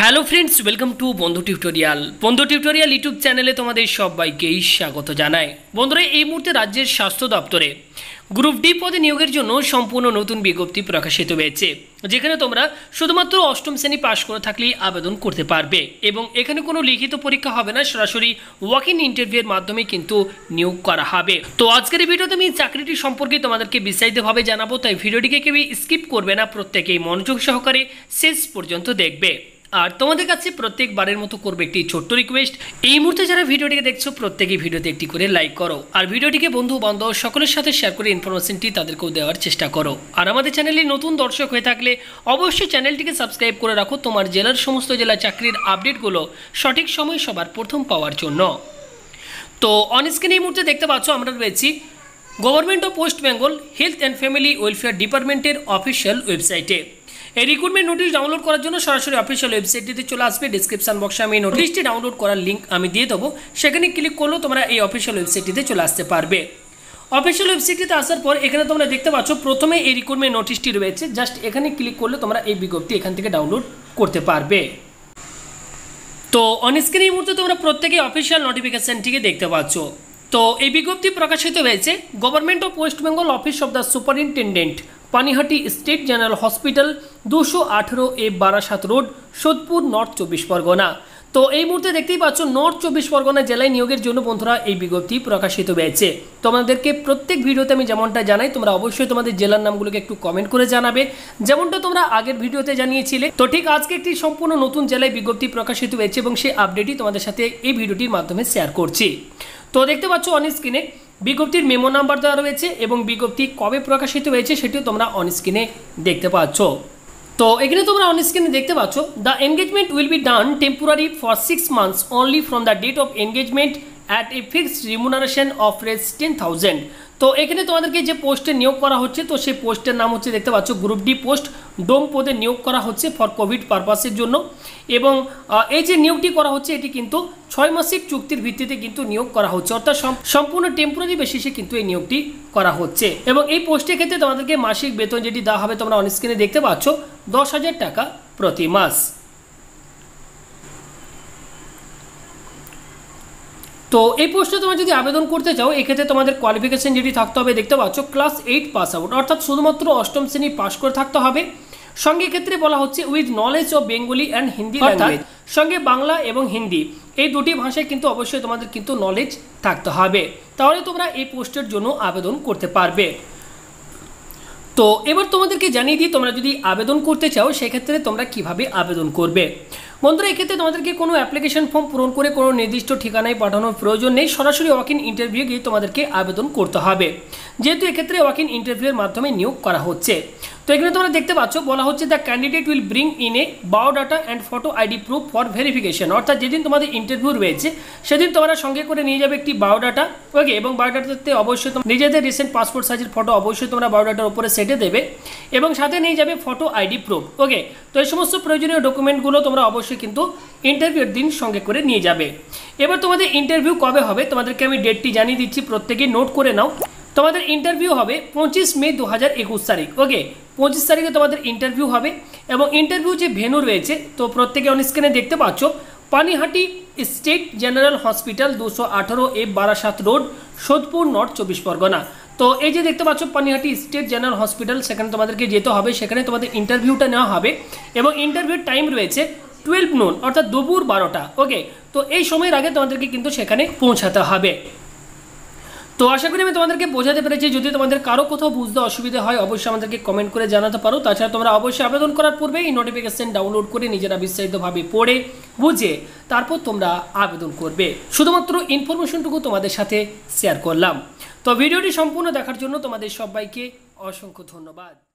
Hello friends, welcome to বন্ধু tutorial YouTube চ্যানেলে তোমাদের সবাইকেই স্বাগত জানাই। বন্ধুরা, এই মুহূর্তে রাজ্যের স্বাস্থ্য দপ্তরে গ্রুপ ডি পদে নিয়োগের জন্য সম্পূর্ণ নতুন বিজ্ঞপ্তি প্রকাশিত হয়েছে, যেখানে তোমরা শুধুমাত্র অষ্টম শ্রেণী পাশ করে থাকলেই আবেদন করতে পারবে এবং এখানে কোনো লিখিত পরীক্ষা হবে না, সরাসরি ওয়াক ইন ইন্টারভিউয়ের মাধ্যমে কিন্তু নিয়োগ করা হবে। তো আজকের এই ভিডিওতে আমি চাকরিটি সম্পর্কে তোমাদেরকে বিস্তারিতভাবে জানাবো, তাই ভিডিওটিকে কেউ স্কিপ করবে না, প্রত্যেকেই মনোযোগ সহকারে শেষ পর্যন্ত দেখবে। আর তোমাদের কাছে প্রত্যেকবারের মতো করবে একটি ছোট্ট রিকোয়েস্ট, এই মুহূর্তে যারা ভিডিওটিকে দেখছো প্রত্যেকেই ভিডিওতে একটি করে লাইক করো আর ভিডিওটিকে বন্ধু বান্ধব সকলের সাথে শেয়ার করে ইনফরমেশনটি তাদেরকেও দেওয়ার চেষ্টা করো। আর আমাদের চ্যানেলে নতুন দর্শক হয়ে থাকলে অবশ্যই চ্যানেলটিকে সাবস্ক্রাইব করে রাখো তোমার জেলার সমস্ত জেলা চাকরির আপডেটগুলো সঠিক সময় সবার প্রথম পাওয়ার জন্য। তো অন স্ক্রিনে এই মুহূর্তে দেখতে পাচ্ছ আমরা রয়েছি government of West Bengal health and family welfare ডিপার্টমেন্টের অফিসিয়াল ওয়েবসাইটে। এই রিক্রুটমেন্ট নোটিশ ডাউনলোড করার জন্য সরাসরি অফিসিয়াল ওয়েবসাইটটিতে চলে আসবে। ডিসক্রিপশন বক্সে আমি নোটিশটি ডাউনলোড করার লিঙ্ক আমি দিয়ে দেবো, সেখানে ক্লিক করলেও তোমরা এই অফিসিয়াল ওয়েবসাইটটিতে চলে আসতে পারবে। অফিসিয়াল ওয়েবসাইটটিতে আসার পর এখানে তোমরা দেখতে পাচ্ছ প্রথমে এই রিক্রুটমেন্ট নোটিশটি রয়েছে, জাস্ট এখানে ক্লিক করলে তোমরা এই বিজ্ঞপ্তি এখান থেকে ডাউনলোড করতে পারবে। তো অন স্ক্রিনে এই মুহূর্তে তোমরা প্রত্যেকেই অফিসিয়াল নোটিফিকেশনটিকে দেখতে পাচ্ছ। তো এই বিজ্ঞপ্তি প্রকাশিত হয়েছে government of West Bengal office of the superintendent, Panihati state general hospital, 218A Barasat road, Sodepur, north 24 Parganas. তো এই মুহূর্তে দেখতেই পাচ্ছ নর্থ 24 পরগনা জেলায় নিয়োগের জন্য বন্ধুরা এই বিজ্ঞপ্তি প্রকাশিত হয়েছে। তোমাদেরকে প্রত্যেক ভিডিওতে আমি যেমনটা জানাই, তোমরা অবশ্যই তোমাদের জেলার নামগুলোকে একটু কমেন্ট করে জানাবে, যেমনটা তোমরা আগের ভিডিওতে জানিয়েছিলে। তো ঠিক আজকে একটি সম্পূর্ণ নতুন জেলায় বিজ্ঞপ্তি প্রকাশিত হয়েছে এবং সেই আপডেটই তোমাদের সাথে এই ভিডিওটির মাধ্যমে শেয়ার করছি। তো দেখতে পাচ্ছ অন স্ক্রিনে বিজ্ঞপ্তির মেমো নাম্বার দেওয়া রয়েছে এবং বিজ্ঞপ্তি কবে প্রকাশিত হয়েছে সেটিও তোমরা অন স্ক্রিনে দেখতে পাচ্ছ। তো এখানে তোমরা অন স্ক্রিনে দেখতে পাচ্ছ, the engagement will be done temporary for 6 months only from the date of engagement at a fixed remuneration of রেস 10,000। তো এখানে তোমাদেরকে যে পোস্টে নিয়োগ করা হচ্ছে, তো সেই পোস্টের নাম হচ্ছে দেখতে পাচ্ছ গ্রুপ ডি পোস্ট, ডোম পদে নিয়োগ করা হচ্ছে ফর কোভিড পারপাসের জন্য। এবং এই যে নিয়োগটি করা হচ্ছে এটি কিন্তু 6 মাসিক চুক্তির ভিত্তিতে কিন্তু নিয়োগ করা হচ্ছে, অর্থাৎ সম্পূর্ণ টেম্পোরারি বেসিসে কিন্তু এই নিয়োগটি করা হচ্ছে। এবং এই পোস্টের ক্ষেত্রে তোমাদেরকে মাসিক বেতন যেটি দেওয়া হবে তোমরা অন স্ক্রিনে দেখতে পাচ্ছ 10,000 টাকা প্রতি মাস। তো এই পোস্টে তোমরা যদি আবেদন করতে চাও, এক্ষেত্রে তোমাদের কোয়ালিফিকেশন যেটি থাকতে হবে দেখতে পাচ্ছ ক্লাস 8 পাস আউট, অর্থাৎ শুধুমাত্র অষ্টম শ্রেণী পাশ করে থাকতে হবে। সঙ্গে ক্ষেত্রে বলা হচ্ছে with knowledge of Bengali and Hindi language, সঙ্গে বাংলা এবং হিন্দি এই দুটি ভাষায় কিন্তু অবশ্যই তোমাদের কিন্তু নলেজ থাকতে হবে, তাহলে তোমরা এই পোস্টের জন্য আবেদন করতে পারবে। তো এবার তোমাদেরকে জানিয়ে দিই তোমরা যদি আবেদন করতে চাও সেক্ষেত্রে তোমরা কিভাবে আবেদন করবে। বন্ধুরা, এক্ষেত্রে তোমাদেরকে কোনো অ্যাপ্লিকেশন ফর্ম পূরণ করে কোনো নির্দিষ্ট ঠিকানায় পাঠানোর প্রয়োজন নেই, সরাসরি ওয়াক ইন ইন্টারভিউ গিয়ে তোমাদেরকে আবেদন করতে হবে, যেহেতু এক্ষেত্রে ওয়াক ইন ইন্টারভিউয়ের মাধ্যমে নিয়োগ করা হচ্ছে। তো এখানে তোমরা দেখতে পাচ্ছ বলা হচ্ছে the candidate will bring in a biodata and photo ID proof for verification, অর্থাৎ যেদিন তোমাদের ইন্টারভিউ রয়েছে সেদিন তোমরা সঙ্গে করে নিয়ে যাবে একটি বায়োডাটা, ওকে, এবং বায়োডাটাতে অবশ্যই তোমরা নিজেদের রিসেন্ট পাসপোর্ট সাইজের ফটো অবশ্যই তোমরা বায়োডাটার উপরে সেটে দেবে এবং সাথে নিয়ে যাবে ফটো আইডি প্রুফ, ওকে। তো এই সমস্ত প্রয়োজনীয় ডকুমেন্টগুলো তোমরা অবশ্যই কিন্তু ইন্টারভিউর দিন সঙ্গে করে নিয়ে যাবে। এবার তোমাদের ইন্টারভিউ কবে হবে তোমাদেরকে আমি ডেটটি জানিয়ে দিচ্ছি, প্রত্যেকেই নোট করে নাও। তোমাদের ইন্টারভিউ হবে 25 মে 2021 তারিখ, ওকে। 25 তারিখে তোমাদের ইন্টারভিউ হবে এবং ইন্টারভিউ যে ভেন্যু রয়েছে তো প্রত্যেকে অন স্ক্রিনে দেখতে পাচ্ছ Panihati state general hospital, 218A Barasat road, Sodepur, north 24 Parganas. তো এই যে দেখতে পাচ্ছ পানিহাটি স্টেট জেনারেল হসপিটাল, সেখানে তোমাদেরকে যেতে হবে, সেখানে তোমাদের ইন্টারভিউটা নেওয়া হবে এবং ইন্টারভিউর টাইম রয়েছে 12 noon, অর্থাৎ দুপুর 12টা, ওকে। তো এই সময়ের আগে তোমাদেরকে কিন্তু সেখানে পৌঁছাতে হবে। তো আশা করি আমি তোমাদেরকে বোঝাতে পেরেছি। যদি তোমাদের কারো কোথাও বুঝতে অসুবিধা হয় অবশ্যই আমাদেরকে কমেন্ট করে জানাতে পারো। তাছাড়া তোমরা অবশ্যই আবেদন করার পূর্বে এই নোটিফিকেশন ডাউনলোড করে নিজেরা বিস্তারিতভাবে পড়ে বুঝে তারপর তোমরা আবেদন করবে। শুধুমাত্র ইনফরমেশনটুকু তোমাদের সাথে শেয়ার করলাম। তো ভিডিওটি সম্পূর্ণ দেখার জন্য তোমাদের সবাইকে অসংখ্য ধন্যবাদ।